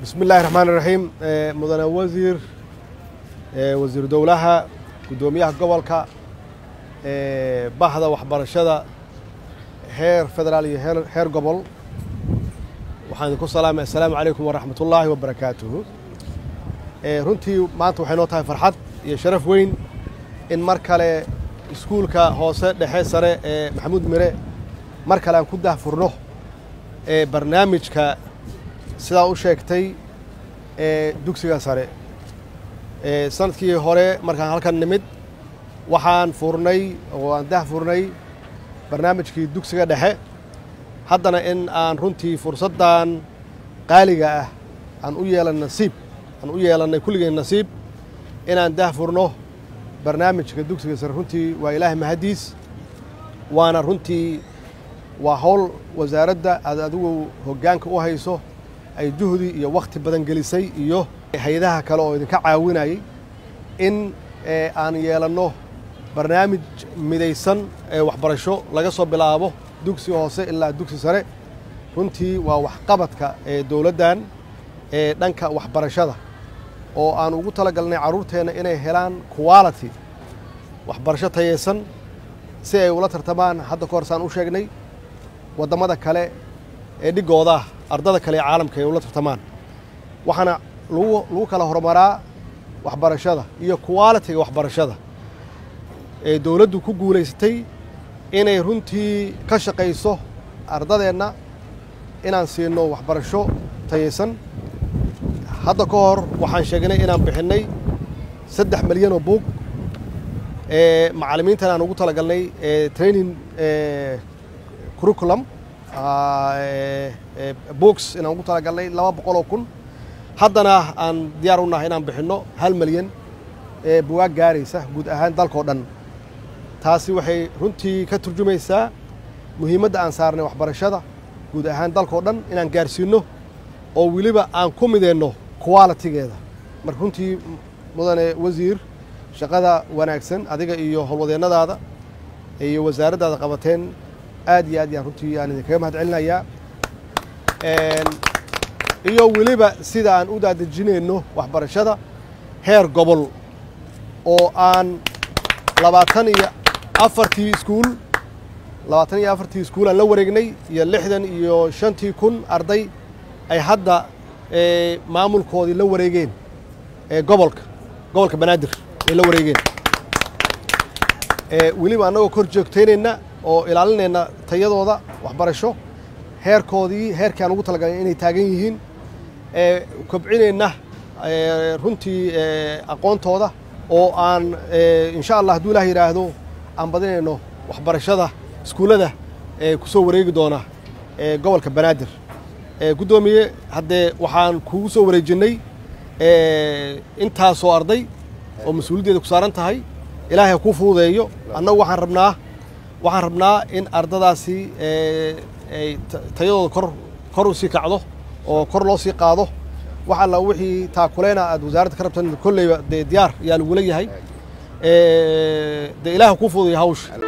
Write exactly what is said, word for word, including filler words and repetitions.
بسم الله الرحمن الرحيم مدن وزير وزير دولها قدوميها gobolka bahda waxbarashada heer federaal iyo heer heer gobol waxaan ku salaamay assalaamu alaykum wa rahmatullahi wa barakaatuh runtii maanta waxay noo tahay farxad iyo sharaf weyn in mar kale iskuulka hoose dhexe sare ee Maxamuud Mire mar kale aan ku daahfurno ee barnaamijka sida uu sheegtay ee dugsiga sare ee sanadkii hore markaan halkan nimid waxaan furnay oo aan daahfurnay barnaamijkii dugsiga dhexe haddana in aan runtii fursadan qaaliga ah aan u yeelan nasiib aan u yeelanay kulligeen nasiib inaan daahfurno barnaamijka dugsiga sare runtii waa ilaahay mahadiis waana runtii waa hawl wasaaradda aad adigu hoggaanka u hayso ay juhdi iyo waqti badan gelisay iyo hay'adaha kale oo idinka caawinayay in aan yeelanno barnaamij midaysan ee waxbarasho laga soo bilaabo dugsi hoose ilaa dugsi sare runtii waa waxqabadka ee dawladdan ee dhanka waxbarashada oo aan ugu talagalnay carruurteena inay helaan quality waxbarasho tayeysan si ay ula tartamaan hadda ka hor saan u sheegnay waddamada kale ee dhigooda ardada kale ee caalamka ay ula tartamaan waxaana lagu lagu kala horumaraa waxbarashada iyo quality-ga waxbarashada ee dawladdu ku guulaysatay inay runtii ka shaqayso ardadeenna inaan siino waxbarasho tayeysan hadda ka hor waxaan sheegnay inaan bixinay saddex milyan oo buug ee macallimiintan aan ugu talagalnay ee training ee curriculum books inaan ugu talagalnay laba boqol oo kun haddana aan diyaar u nahay inaan bixinno hal milyan ee buugaag gaaraysa guud ahaan dalkoo dhan taasi waxay runtii ka turjumaysaa muhiimadda aan saarnay waxbarashada guud ahaan dalkoo dhan inaan gaarsiinno oo weliba aan ku mideenno quality-geeda marka runtii mudane wasiir shaqada wanaagsan adiga iyo howlwadeennadaada iyo wasaaraddaada qabateen aad iyo aad yaan runtii aan idinkaga mahad celinayaa iyo weliba sida aan u daadejinayno waxbarashada heer gobol oo aan labaatan iyo afartii iskuul labaatan iyo afartii iskuul aan la wareegnay iyo lixdan iyo shantii kun arday ay hadda maamulkoodii la wareegeen ee gobolka gobolka banaadir ay la wareegeen weliba annagoo kor joogtaynayna oo ilaalinayna tayadooda waxbarasho heerkoodii heerkii aan ugu talagalay inay taagan yihiin kobcinayna runtii aqoontooda oo aan insha allah hadduu ilaah yidhaahdo aan badinayno waxbarashada iskuullada ee ku soo wareegi doona ee gobolka banaadir guddoomiye haddee waxaan kugu soo wareejinnay intaasoo arday oo mas-uuliyaddeeda ku saaran tahay ilaahay kuu fududeeyo annagu waxaan rabnaa waxaan rabnaa in ardadaasi ay tayadooda kor kor u sii kacdo oo kor loo sii qaado wax alla wixii taakuleena aad wasaaradda ka rabtan kolleyba dee diyaar yaa lagula yahay dee ilaaha kuu fududeeyo hawsha